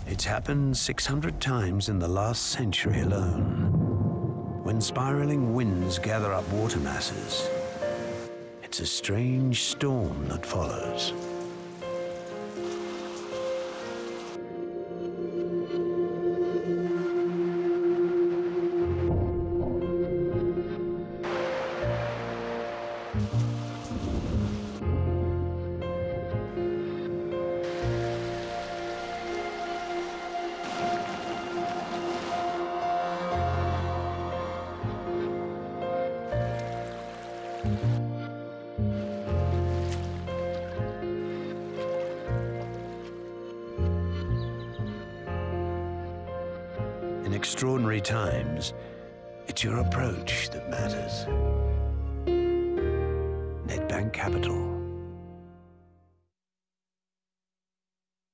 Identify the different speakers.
Speaker 1: It's happened 600 times in the last century alone. When spiraling winds gather up water masses, it's a strange storm that follows. In extraordinary times, it's your approach that matters. Nedbank Capital.